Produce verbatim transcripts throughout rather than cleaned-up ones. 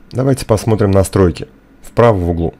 Давайте посмотрим настройки. Вправо в углу.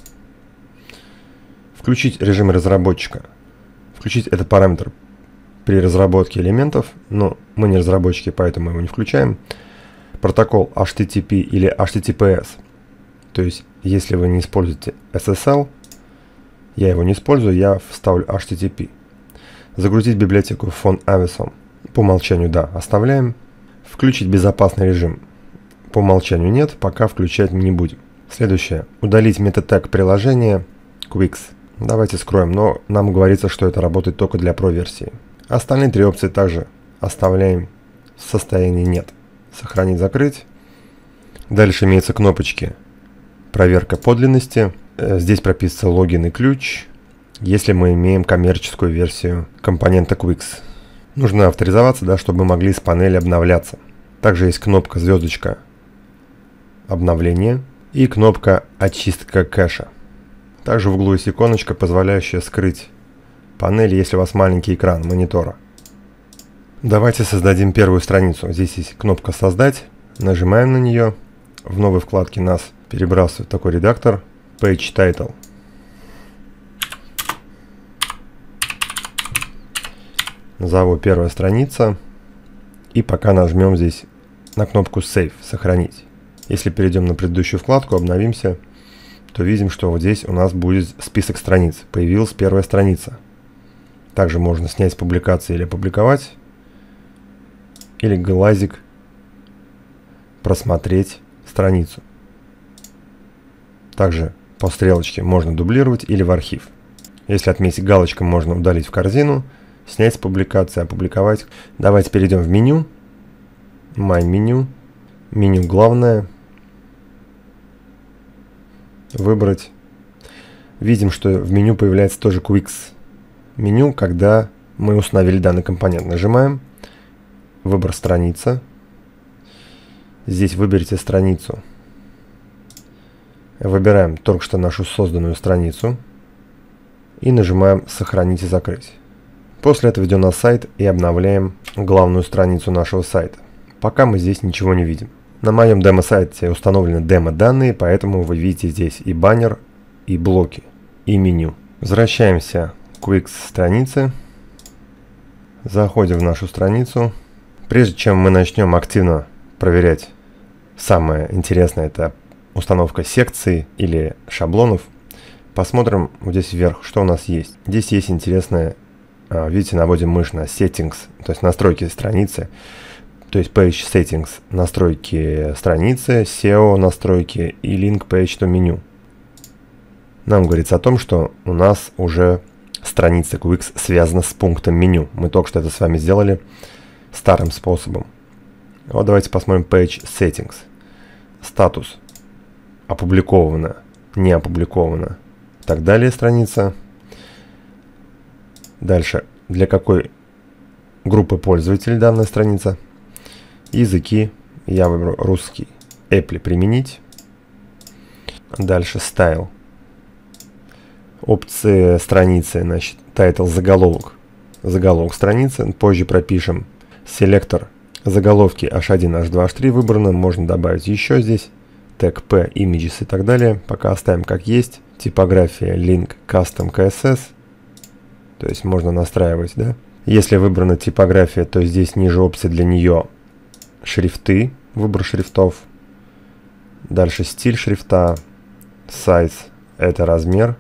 Включить режим разработчика. Включить этот параметр при разработке элементов, но мы не разработчики, поэтому его не включаем. Протокол эйч ти ти пи или эйч ти ти пи эс. То есть, если вы не используете эс эс эл, я его не использую, я вставлю эйч ти ти пи. Загрузить библиотеку фон Avison. По умолчанию да, оставляем. Включить безопасный режим. По умолчанию нет, пока включать не будем. Следующее. Удалить метатег приложения Quix. Давайте скроем, но нам говорится, что это работает только для Pro версии. Остальные три опции также оставляем в состоянии нет. Сохранить, закрыть. Дальше имеются кнопочки проверка подлинности. Здесь прописывается логин и ключ, если мы имеем коммерческую версию компонента Quix. Нужно авторизоваться, да, чтобы мы могли с панели обновляться. Также есть кнопка звездочка обновление и кнопка очистка кэша. Также в углу есть иконочка, позволяющая скрыть панель, если у вас маленький экран монитора. Давайте создадим первую страницу. Здесь есть кнопка «Создать». Нажимаем на нее. В новой вкладке нас перебрасывает такой редактор Page Title. Назову первая страница. И пока нажмем здесь на кнопку Save, сохранить. Если перейдем на предыдущую вкладку, обновимся, то видим, что вот здесь у нас будет список страниц. Появилась первая страница. Также можно снять с публикации или опубликовать. Или глазик просмотреть страницу. Также по стрелочке можно дублировать или в архив. Если отметить галочкой, можно удалить в корзину, снять с публикации, опубликовать. Давайте перейдем в меню. My меню. Меню главное. Выбрать. Видим, что в меню появляется тоже Quix меню, когда мы установили данный компонент. Нажимаем. Выбор страница. Здесь выберите страницу. Выбираем только что нашу созданную страницу. И нажимаем «Сохранить и закрыть». После этого идем на сайт и обновляем главную страницу нашего сайта. Пока мы здесь ничего не видим. На моем демо-сайте установлены демо-данные, поэтому вы видите здесь и баннер, и блоки, и меню. Возвращаемся к Quix странице. Заходим в нашу страницу. Прежде чем мы начнем активно проверять, самое интересное — это установка секций или шаблонов, посмотрим вот здесь вверх, что у нас есть. Здесь есть интересное, видите, наводим мышь на Settings, то есть настройки страницы. То есть Page Settings, настройки страницы, сео настройки и Link Page to Menu. Нам говорится о том, что у нас уже страница Quix связана с пунктом меню. Мы только что это с вами сделали старым способом. Вот давайте посмотрим Page Settings. Статус. Опубликовано, не опубликовано. Так далее страница. Дальше. Для какой группы пользователей данная страница? Языки. Я выберу русский. Apple применить. Дальше Style. Опции страницы, значит, Title заголовок. Заголовок страницы. Позже пропишем селектор заголовки эйч один, эйч два, эйч три выбрано. Можно добавить еще здесь. Тег P, Images и так далее. Пока оставим как есть. Типография Link Custom си эс эс. То есть можно настраивать, да? Если выбрана типография, то здесь ниже опции для нее шрифты, выбор шрифтов. Дальше стиль шрифта, size — это размер.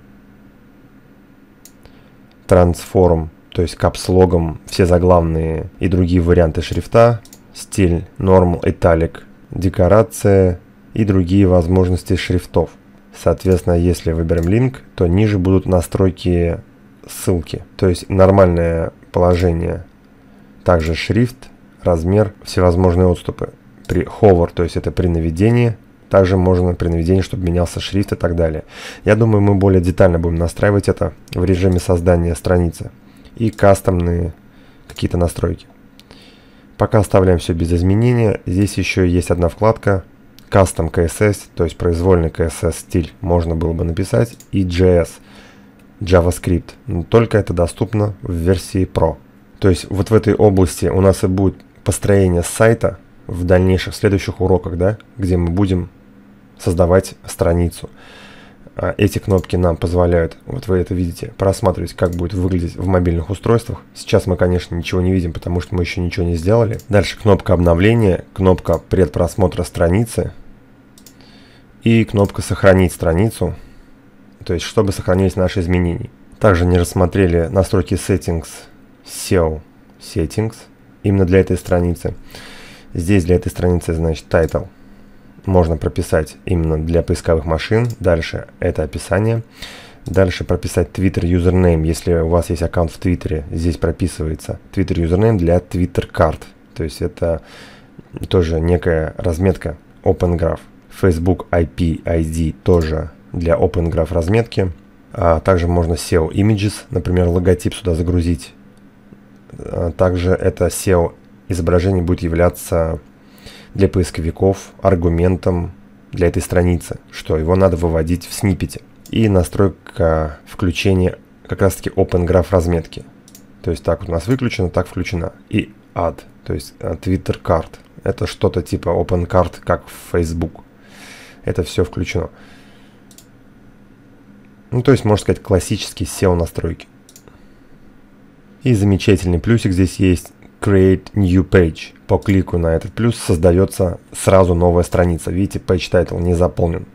Transform, то есть капслогом все заглавные и другие варианты шрифта. Стиль normal, italic, декорация и другие возможности шрифтов. Соответственно, если выберем link, то ниже будут настройки ссылки, то есть нормальное положение. Также шрифт, размер, всевозможные отступы. При hover, то есть это при наведении. Также можно при наведении, чтобы менялся шрифт и так далее. Я думаю, мы более детально будем настраивать это в режиме создания страницы. И кастомные какие-то настройки. Пока оставляем все без изменения. Здесь еще есть одна вкладка Custom си эс эс, то есть произвольный си эс эс стиль можно было бы написать, и джей эс, JavaScript. Но только это доступно в версии Pro. То есть вот в этой области у нас и будет построение сайта в дальнейших, в следующих уроках, да, где мы будем создавать страницу. Эти кнопки нам позволяют, вот вы это видите, просматривать, как будет выглядеть в мобильных устройствах. Сейчас мы, конечно, ничего не видим, потому что мы еще ничего не сделали. Дальше кнопка обновления, кнопка предпросмотра страницы и кнопка сохранить страницу, то есть чтобы сохранились наши изменения. Также не рассмотрели настройки Settings, сео Settings, именно для этой страницы. Здесь для этой страницы, значит, Title можно прописать именно для поисковых машин. Дальше это описание. Дальше прописать Twitter username. Если у вас есть аккаунт в Твиттере, здесь прописывается Twitter username для Twitter карт. То есть это тоже некая разметка OpenGraph. Facebook ай пи ай ди тоже для OpenGraph разметки. А также можно сео Images, например, логотип сюда загрузить. А также это сео изображение будет являться для поисковиков аргументом для этой страницы, что его надо выводить в сниппете. И настройка включения как раз таки OpenGraph разметки. То есть так вот у нас выключено, так включено. И Add, то есть Twitter карт. Это что-то типа OpenCard, как в Facebook. Это все включено. Ну, то есть, можно сказать, классические сео настройки. И замечательный плюсик здесь есть. Create New Page. По клику на этот плюс создается сразу новая страница. Видите, Page Title не заполнен.